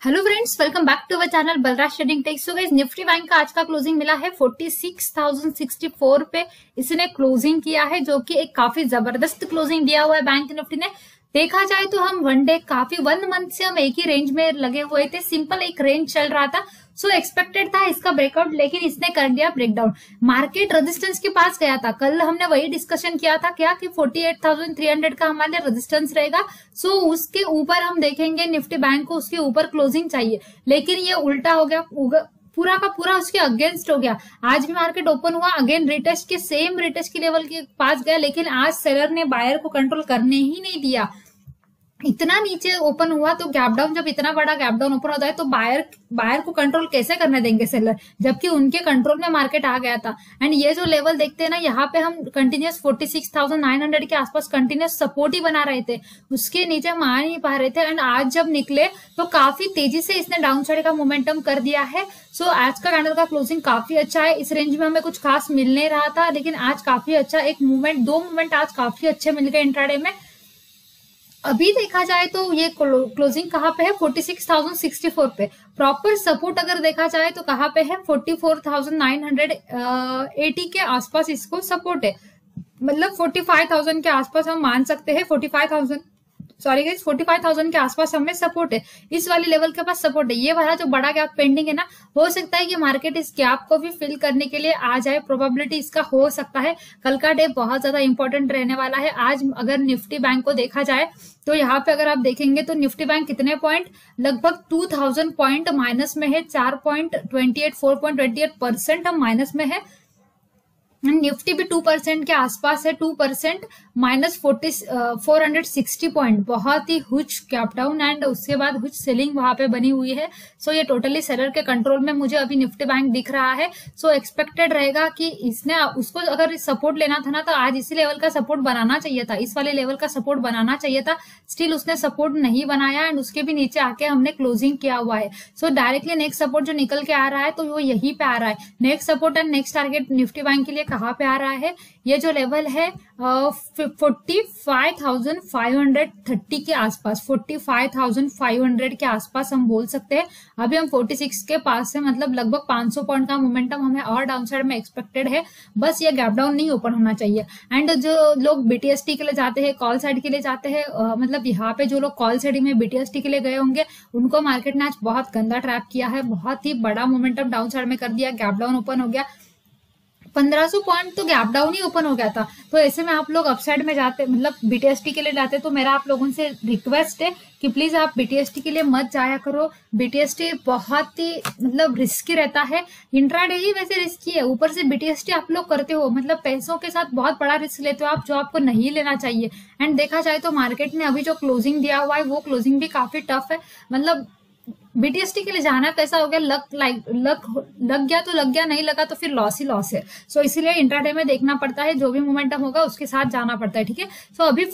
Hello friends, welcome back to our channel Balraj trading techs. So guys, nifty bank का आज का closing मिला है 46,064 पे इसने क्लोजिंग किया है, जो कि एक काफी जबरदस्त क्लोजिंग दिया हुआ है बैंक निफ्टी ने। देखा जाए तो हम वन मंथ से हम एक ही रेंज में लगे हुए थे, सिंपल एक रेंज चल रहा था। सो एक्सपेक्टेड था इसका ब्रेकआउट, लेकिन इसने कर दिया ब्रेकडाउन। मार्केट रेजिस्टेंस के पास गया था, कल हमने वही डिस्कशन किया था क्या कि 48,300 का हमारे रेजिस्टेंस रहेगा। सो उसके ऊपर हम देखेंगे निफ्टी बैंक को, उसके ऊपर क्लोजिंग चाहिए, लेकिन ये उल्टा हो गया, पूरा का पूरा उसके अगेंस्ट हो गया। आज भी मार्केट ओपन हुआ, अगेन रिटेस्ट के सेम रिटेस्ट के लेवल के पास गया, लेकिन आज सेलर ने बायर को कंट्रोल करने ही नहीं दिया। इतना नीचे ओपन हुआ तो गैप डाउन, जब इतना बड़ा गैप डाउन ओपन होता है तो बायर को कंट्रोल कैसे करने देंगे सेलर, जबकि उनके कंट्रोल में मार्केट आ गया था। एंड ये जो लेवल देखते हैं ना, यहाँ पे हम कंटिन्यूस 46,900 के आसपास कंटिन्यूस सपोर्ट ही बना रहे थे, उसके नीचे हम आ नहीं पा रहे थे। एंड आज जब निकले तो काफी तेजी से इसने डाउन साइड का मोमेंटम कर दिया है। सो आज का कैंडल का क्लोजिंग काफी अच्छा है। इस रेंज में हमें कुछ खास मिल नहीं रहा था, लेकिन आज काफी अच्छा एक मूवमेंट, दो मूवमेंट आज काफी अच्छे मिल गए इंट्राडे में। अभी देखा जाए तो ये क्लोजिंग कहाँ पे है, 46,064 पे। प्रॉपर सपोर्ट अगर देखा जाए तो कहाँ पे है, 44,980 के आसपास इसको सपोर्ट है। मतलब 45,000 के आसपास हम मान सकते हैं, 45,000 के आसपास हमें सपोर्ट है। इस वाले लेवल के पास सपोर्ट है। ये वाला जो बड़ा गैप पेंडिंग है ना, हो सकता है कि मार्केट इस गैप को भी फिल करने के लिए आ जाए, प्रोबेबिलिटी इसका हो सकता है। कल का डे बहुत ज्यादा इंपॉर्टेंट रहने वाला है। आज अगर निफ्टी बैंक को देखा जाए तो यहाँ पे अगर आप देखेंगे तो निफ्टी बैंक कितने पॉइंट, लगभग 2000 पॉइंट माइनस में है, 4.28 हम माइनस में है। निफ्टी भी 2% के आसपास है, 2% माइनस 460 पॉइंट, बहुत ही हुज गैप डाउन एंड उसके बाद हुज सेलिंग वहां पे बनी हुई है। सो ये टोटली सेलर के कंट्रोल में मुझे अभी निफ्टी बैंक दिख रहा है। सो एक्सपेक्टेड रहेगा कि इसने उसको अगर सपोर्ट लेना था ना, तो आज इसी लेवल का सपोर्ट बनाना चाहिए था, इस वाले लेवल का सपोर्ट बनाना चाहिए था। स्टिल उसने सपोर्ट नहीं बनाया एंड उसके भी नीचे आके हमने क्लोजिंग किया हुआ है। सो डायरेक्टली नेक्स्ट सपोर्ट जो निकल के आ रहा है तो वो यहीं पे आ रहा है। Next support and next target nifty bank के लिए कहाँ पे आ रहा है, ये जो लेवल है 45,530 के आसपास, 45,500 के आसपास हम बोल सकते हैं। अभी हम 46 के पास है, मतलब लगभग 500 पॉइंट का मोमेंटम हमें और डाउन साइड में एक्सपेक्टेड है। बस ये गैप डाउन नहीं ओपन होना चाहिए। एंड जो लोग बीटीएसटी के लिए जाते हैं, कॉल साइड के लिए जाते हैं, मतलब यहाँ पे जो लोग कॉल साइड में बीटीएसटी के लिए गए होंगे, उनको मार्केट ने आज बहुत गंदा ट्रैप किया है, बहुत ही बड़ा मोमेंटम डाउन साइड में कर दिया, गैप डाउन ओपन हो गया। 1500 पॉइंट तो गैप डाउन ही ओपन हो गया था। तो ऐसे में आप लोग अपसाइड में जाते, मतलब बीटीएसटी के लिए जाते, तो मेरा आप लोगों से रिक्वेस्ट है कि प्लीज आप बीटीएसटी के लिए मत जाया करो। बीटीएसटी बहुत ही मतलब रिस्की रहता है, इंट्राडे ही वैसे रिस्की है, ऊपर से बीटीएसटी आप लोग करते हो, मतलब पैसों के साथ बहुत बड़ा रिस्क लेते हो आप, जो आपको नहीं लेना चाहिए। एंड देखा जाए तो मार्केट ने अभी जो क्लोजिंग दिया हुआ है वो क्लोजिंग भी काफी टफ है। मतलब बीटीएसटी के लिए जाना कैसा हो गया, लग गया तो लग गया, नहीं लगा तो फिर लॉस ही लॉस है। सो इसीलिए इंट्राडे में देखना पड़ता है, जो भी मोमेंटम होगा उसके साथ जाना पड़ता है, ठीक है। सो अभी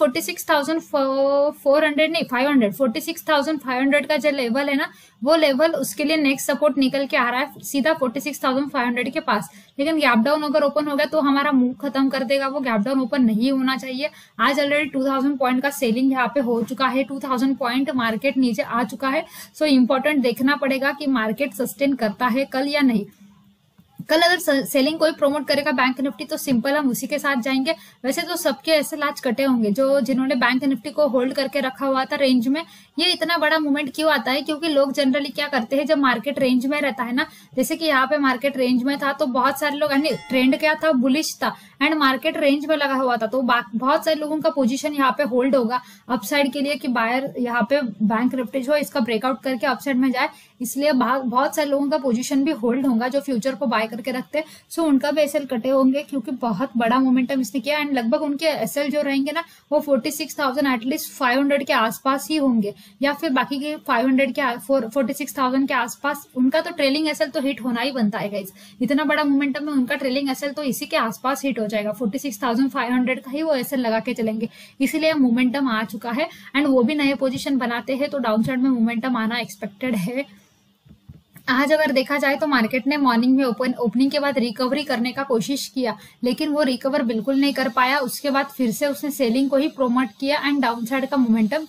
46,500 का जो लेवल है ना, वो लेवल उसके लिए नेक्स्ट सपोर्ट निकल के आ रहा है सीधा 46,500 के पास। लेकिन गैप डाउन अगर ओपन हो गया तो हमारा मुंह खत्म कर देगा, वो गैप डाउन ओपन नहीं होना चाहिए। आज ऑलरेडी 2000 पॉइंट का सेलिंग यहाँ पे हो चुका है, 2000 पॉइंट मार्केट नीचे आ चुका है। सो इंपॉर्टेंट देखना पड़ेगा कि मार्केट सस्टेन करता है कल या नहीं। कल अगर सेलिंग कोई प्रमोट करेगा बैंक निफ्टी तो सिंपल हम उसी के साथ जाएंगे। वैसे तो सबके ऐसे लाच कटे होंगे जो जिन्होंने बैंक निफ्टी को होल्ड करके रखा हुआ था रेंज में। ये इतना बड़ा मूवमेंट क्यों आता है, क्योंकि लोग जनरली क्या करते हैं, जब मार्केट रेंज में रहता है ना, जैसे कि यहाँ पे मार्केट रेंज में था तो बहुत सारे लोग, ट्रेंड क्या था, बुलिश था एंड मार्केट रेंज में लगा हुआ था, तो बहुत सारे लोगों का पोजीशन यहाँ पे होल्ड होगा अपसाइड के लिए कि बायर यहाँ पे बैंक निफ्टी जो इसका ब्रेकआउट करके अपसाइड में जाए, इसलिए बहुत सारे लोगों का पोजीशन भी होल्ड होगा जो फ्यूचर को बाय करके रखते हैं। सो उनका भी एसएल कटे होंगे, क्योंकि बहुत बड़ा मोमेंटम इसने किया। एंड लगभग उनके एसएल जो रहेंगे ना, वो 46,000 एटलीस्ट 500 के आसपास ही होंगे, या फिर बाकी के 500 के 46,000 के आसपास। उनका तो ट्रेलिंग एसएल तो हिट होना ही बनता है गाइस, इतना बड़ा मोमेंटम में उनका ट्रेलिंग एसएल तो इसी के आसपास हिट हो जाएगा, 46,500 का ही वो एसएल लगा के चलेंगे। इसीलिए मोमेंटम आ चुका है एंड वो भी नए पोजीशन बनाते हैं, तो डाउन साइड में मोमेंटम आना एक्सपेक्टेड है। आज अगर देखा जाए तो मार्केट ने मॉर्निंग में ओपनिंग के बाद रिकवरी करने का कोशिश किया, लेकिन वो रिकवर बिल्कुल नहीं कर पाया। उसके बाद फिर से उसने सेलिंग को ही प्रोमोट किया एंड डाउनसाइड का मोमेंटम किया।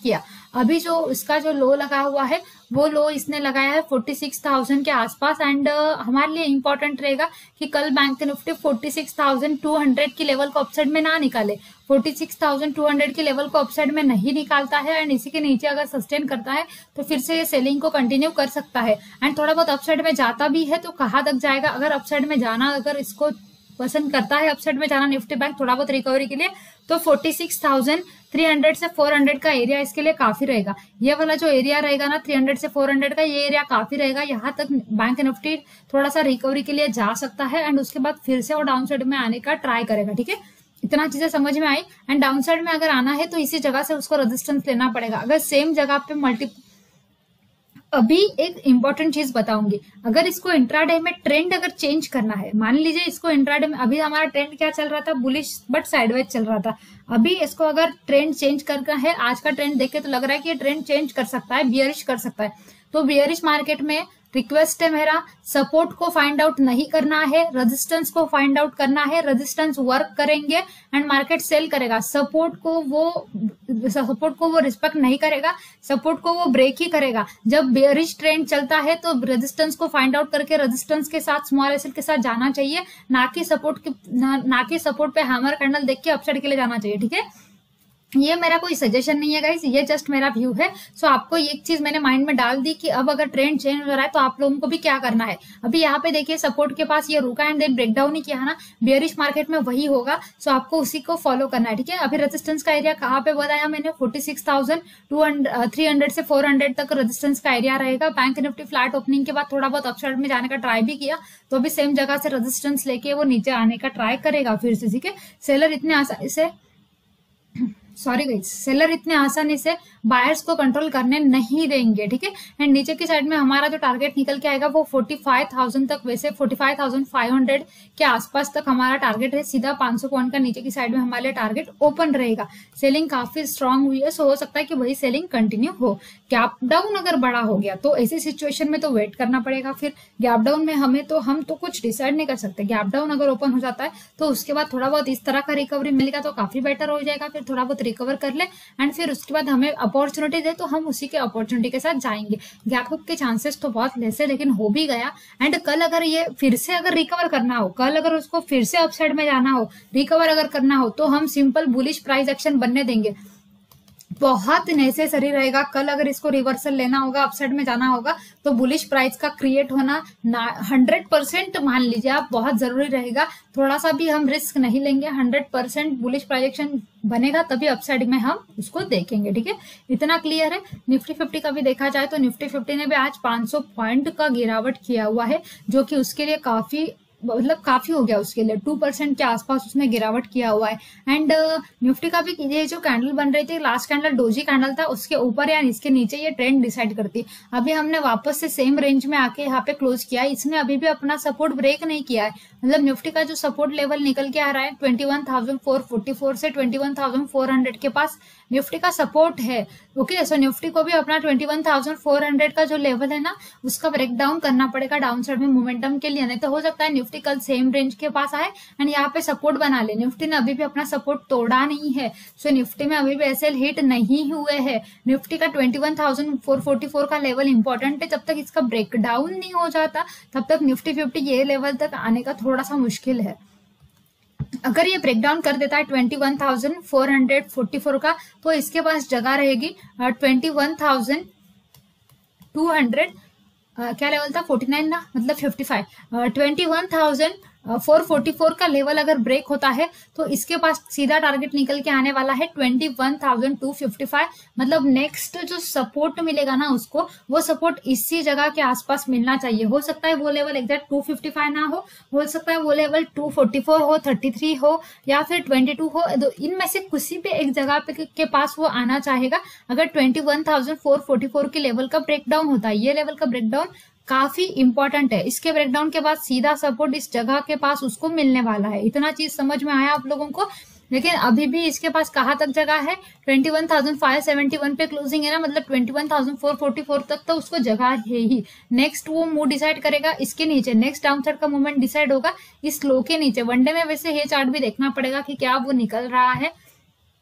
अभी जो इसका जो लो लगा हुआ है वो लो इसने लगाया है 46,000 के आसपास। एंड हमारे लिए इंपॉर्टेंट रहेगा कि कल बैंक निफ्टी 46,200 की लेवल को अपसाइड में ना निकाले। 46,200 की लेवल को अपसाइड में नहीं निकालता है एंड इसी के नीचे अगर सस्टेन करता है तो फिर से ये सेलिंग को कंटिन्यू कर सकता है। एंड थोड़ा बहुत अपसाइड में जाता भी है तो कहाँ तक जाएगा, अगर अपसाइड में जाना, अगर इसको पसंद करता है अपसाइड में जाना निफ्टी बैंक थोड़ा बहुत रिकवरी के लिए, तो 46,300 से 400 का एरिया इसके लिए काफी रहेगा। ये वाला जो एरिया रहेगा ना 300 से 400 का, ये एरिया काफी रहेगा। यहाँ तक बैंक निफ्टी थोड़ा सा रिकवरी के लिए जा सकता है एंड उसके बाद फिर से वो डाउन साइड में आने का ट्राई करेगा। ठीक है, इतना चीजें समझ में आई। एंड डाउन साइड में अगर आना है तो इसी जगह से उसको रेजिस्टेंस लेना पड़ेगा। अगर सेम जगह पे अभी एक इंपॉर्टेंट चीज बताऊंगी, अगर इसको इंट्राडे में ट्रेंड अगर चेंज करना है, मान लीजिए इसको इंट्राडे में, अभी हमारा ट्रेंड क्या चल रहा था, बुलिश बट साइडवेज चल रहा था। अभी इसको अगर ट्रेंड चेंज करना है, आज का ट्रेंड देख के तो लग रहा है कि ये ट्रेंड चेंज कर सकता है, बियरिश कर सकता है। तो बियरिश मार्केट में रिक्वेस्ट है मेरा, सपोर्ट को फाइंड आउट नहीं करना है, रेजिस्टेंस को फाइंड आउट करना है। रेजिस्टेंस वर्क करेंगे एंड मार्केट सेल करेगा। सपोर्ट को वो रिस्पेक्ट नहीं करेगा, सपोर्ट को वो ब्रेक ही करेगा। जब बेयरिश ट्रेंड चलता है तो रेजिस्टेंस को फाइंड आउट करके रेजिस्टेंस के साथ, स्मॉल एसएल के साथ जाना चाहिए, ना कि सपोर्ट पे हैमर कैंडल देख के अपसाइड के लिए जाना चाहिए। ठीक है, ये मेरा कोई सजेशन नहीं है गाइस, ये जस्ट मेरा व्यू है। सो आपको एक चीज मैंने माइंड में डाल दी कि अब अगर ट्रेंड चेंज हो रहा है तो आप लोगों को भी क्या करना है। अभी यहाँ पे देखिए सपोर्ट के पास ये रुका एंड देन ब्रेकडाउन ही किया है ना, बेयरिश मार्केट में वही होगा। सो आपको उसी को फॉलो करना है। ठीक है, अभी रेजिस्टेंस का एरिया कहाँ पे बताया मैंने, 46,300 से 400 तक रेजिस्टेंस का एरिया रहेगा। बैंक निफ्टी फ्लैट ओपनिंग के बाद थोड़ा बहुत अपसाइड में जाने का ट्राई भी किया, तो अभी सेम जगह से रेजिस्टेंस लेके वो नीचे आने का ट्राई करेगा फिर से। ठीक है, सेलर इतने आसानी से बायर्स को कंट्रोल करने नहीं देंगे। ठीक है, एंड नीचे की साइड में हमारा जो टारगेट निकल के आएगा वो 45,000 तक, वैसे 45,500 के आसपास तक हमारा टारगेट है। सीधा 500 पॉइंट का नीचे की साइड में हमारे लिए टारगेट ओपन रहेगा। सेलिंग काफी स्ट्रांग हुई है, सो हो सकता है कि वही सेलिंग कंटिन्यू हो। गैप डाउन अगर बड़ा हो गया तो ऐसी सिचुएशन में तो वेट करना पड़ेगा। फिर गैप डाउन में हम तो कुछ डिसाइड नहीं कर सकते। गैप डाउन अगर ओपन हो जाता है तो उसके बाद थोड़ा बहुत इस तरह का रिकवरी मिलेगा तो काफी बेटर हो जाएगा। फिर थोड़ा बहुत रिकवर कर ले एंड फिर उसके बाद हमें अपॉर्चुनिटी दे तो हम उसी के अपॉर्चुनिटी के साथ जाएंगे। गैप अप के चांसेस तो बहुत लेस है, लेकिन हो भी गया। एंड कल अगर ये फिर से अगर रिकवर करना हो, कल अगर उसको फिर से अपसाइड में जाना हो, रिकवर अगर करना हो, तो हम सिंपल बुलिश प्राइस एक्शन बनने देंगे। बहुत नेसेसरी रहेगा। कल अगर इसको रिवर्सल लेना होगा, अपसाइड में जाना होगा, तो बुलिश प्राइस का क्रिएट होना 100% मान लीजिए आप, बहुत जरूरी रहेगा। थोड़ा सा भी हम रिस्क नहीं लेंगे, 100% बुलिश प्राइजेक्शन बनेगा तभी अपसाइड में हम उसको देखेंगे। ठीक है, इतना क्लियर है। निफ्टी 50 का भी देखा जाए तो निफ्टी 50 ने भी आज 500 पॉइंट का गिरावट किया हुआ है, जो कि उसके लिए काफी हो गया। उसके लिए 2% के आसपास उसने गिरावट किया हुआ है। एंड निफ्टी का भी ये जो कैंडल बन रही थी, लास्ट कैंडल डोजी कैंडल था, उसके ऊपर या इसके नीचे ये ट्रेंड डिसाइड करती। अभी हमने वापस से सेम रेंज में आके यहाँ पे क्लोज किया है। इसने अभी भी अपना सपोर्ट ब्रेक नहीं किया है। मतलब निफ्टी का जो सपोर्ट लेवल निकल के आ रहा है 21,444 से 21,400 के पास निफ्टी का सपोर्ट है। ओके, सो निफ्टी को भी अपना 21,400 का जो लेवल है ना, उसका ब्रेकडाउन करना पड़ेगा डाउन साइड में मोमेंटम के लिए। नहीं तो हो सकता है निफ्टी कल सेम रेंज के पास आए एंड यहाँ पे सपोर्ट बना ले। निफ्टी ने अभी भी अपना सपोर्ट तोड़ा नहीं है, सो निफ्टी में अभी भी एसएल हिट नहीं हुए हैं। निफ्टी का 21,444 का लेवल इंपॉर्टेंट है। जब तक इसका ब्रेकडाउन नहीं हो जाता तब तक निफ्टी 50 ये लेवल तक आने का थोड़ा सा मुश्किल है। अगर ये ब्रेकडाउन कर देता है 21,444 का, तो इसके पास जगह रहेगी 21,200 क्या लेवल था, 49 ना, मतलब 55। 21,444 का लेवल अगर ब्रेक होता है तो इसके पास सीधा टारगेट निकल के आने वाला है 21,255। मतलब नेक्स्ट जो सपोर्ट मिलेगा ना उसको, वो सपोर्ट इसी जगह के आसपास मिलना चाहिए। हो सकता है वो लेवल एग्जैक्ट 255 ना हो सकता है वो लेवल 244 हो, 33 हो या फिर 22 हो। इनमें से किसी भी एक जगह पे के पास वो आना चाहेगा अगर 21,444 के लेवल का ब्रेकडाउन होता है। ये लेवल का ब्रेकडाउन काफी इंपॉर्टेंट है। इसके ब्रेकडाउन के बाद सीधा सपोर्ट इस जगह के पास उसको मिलने वाला है। इतना चीज समझ में आया आप लोगों को। लेकिन अभी भी इसके पास कहाँ तक जगह है, 21,571 पे क्लोजिंग है ना, मतलब 21,444 तक तो उसको जगह है ही। नेक्स्ट वो मूव डिसाइड करेगा इसके नीचे, नेक्स्ट डाउन साइड का मूवमेंट डिसाइड होगा इस लो के नीचे। वनडे में वैसे ये चार्ट भी देखना पड़ेगा कि क्या वो निकल रहा है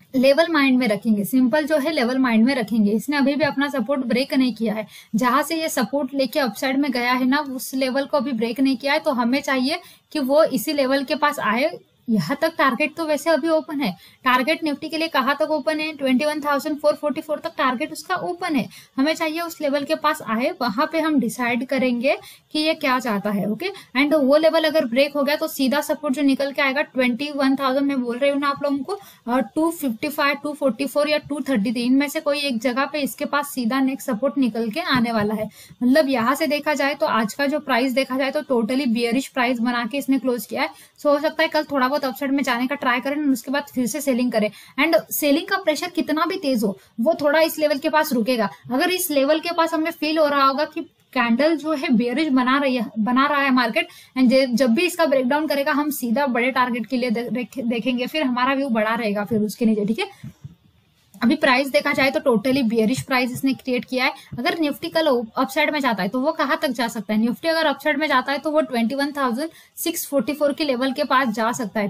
लेवल माइंड में रखेंगे, सिंपल जो है लेवल माइंड में रखेंगे। इसने अभी भी अपना सपोर्ट ब्रेक नहीं किया है, जहां से ये सपोर्ट लेके अपसाइड में गया है ना, उस लेवल को अभी ब्रेक नहीं किया है। तो हमें चाहिए कि वो इसी लेवल के पास आए। यहाँ तक टारगेट तो वैसे अभी ओपन है। टारगेट निफ्टी के लिए कहाँ तक ओपन है? 21,444 तक टारगेट उसका ओपन है। हमें चाहिए उस लेवल के पास आए, वहां पे हम डिसाइड करेंगे कि ये क्या चाहता है। ओके, एंड वो लेवल अगर ब्रेक हो गया तो सीधा सपोर्ट जो निकल के आएगा 21,000, मैं बोल रही हूँ ना आप लोगों को, और 255, 244 या 233 इनमें से कोई एक जगह पे इसके पास सीधा नेक्स्ट सपोर्ट निकल के आने वाला है। मतलब यहाँ से देखा जाए तो आज का जो प्राइस देखा जाए तो टोटली बियरिश प्राइस बना के इसने क्लोज किया है। सो हो सकता है कल थोड़ा बहुत अपसाइड में जाने का ट्राई करें, उसके बाद फिर से सेलिंग करें। एंड सेलिंग का प्रेशर कितना भी तेज हो, वो थोड़ा इस लेवल के पास रुकेगा। अगर इस लेवल के पास हमें फील हो रहा होगा कि कैंडल जो है बेयरिश बना रहा है मार्केट, एंड जब भी इसका ब्रेकडाउन करेगा हम सीधा बड़े टारगेट के लिए देखेंगे, फिर हमारा व्यू बड़ा रहेगा फिर उसके नीचे। ठीक है, अभी प्राइस देखा जाए तो टोटली बियरिश प्राइस इसने क्रिएट किया है। अगर निफ्टी कल अपसाइड में जाता है तो वो कहां तक जा सकता है? निफ्टी अगर अपसाइड में जाता है तो वो 21,644 के लेवल के पास जा सकता है।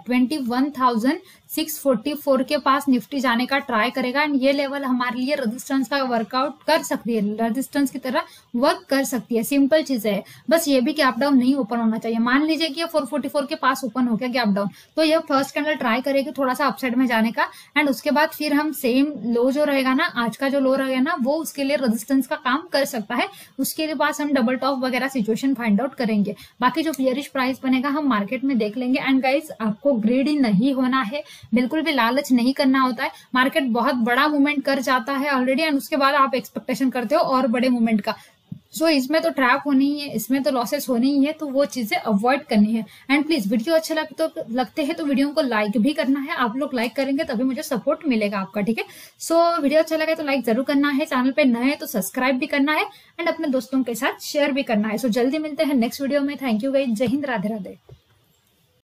21,644 के पास निफ्टी जाने का ट्राई करेगा, एंड ये लेवल हमारे लिए रेजिस्टेंस का वर्कआउट कर सकती है, रेजिस्टेंस की तरह वर्क कर सकती है। सिंपल चीज है, बस ये भी गैप डाउन नहीं ओपन होना चाहिए। मान लीजिए कि ये 444 के पास ओपन हो गया गैप डाउन, तो ये फर्स्ट कैंडल ट्राई करेगी थोड़ा सा अपसाइड में जाने का, एंड उसके बाद फिर हम सेम लो जो रहेगा ना, आज का जो लो रहेगा ना, वो उसके लिए रेजिस्टेंस का काम कर सकता है। उसके पास हम डबल टॉप वगैरह सिचुएशन फाइंड आउट करेंगे। बाकी जो बियरिश प्राइस बनेगा हम मार्केट में देख लेंगे। एंड गाइस, आपको ग्रीडी नहीं होना है, बिल्कुल भी लालच नहीं करना होता है। मार्केट बहुत बड़ा मूवमेंट कर जाता है ऑलरेडी, एंड उसके बाद आप एक्सपेक्टेशन करते हो और बड़े मूवमेंट का। सो इसमें तो ट्रैप होनी ही है, इसमें तो लॉसेस होनी ही है, तो वो चीजें अवॉइड करनी है। एंड प्लीज वीडियो अच्छे लगते हैं तो वीडियो को लाइक भी करना है। आप लोग लाइक करेंगे तभी मुझे सपोर्ट मिलेगा आपका। ठीक है, सो वीडियो अच्छा लगा तो लाइक जरूर करना है, चैनल पे नए तो सब्सक्राइब भी करना है, एंड अपने दोस्तों के साथ शेयर भी करना है। सो जल्दी मिलते हैं नेक्स्ट वीडियो में। थैंक यू गाइस, जय हिंद, राधे राधे।